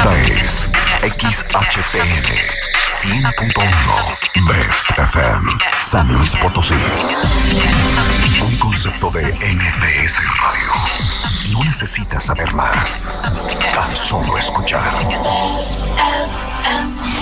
Esta es XHPN 100.1 Best FM San Luis Potosí. Un concepto de MBS Radio. No necesitas saber más, tan solo escuchar.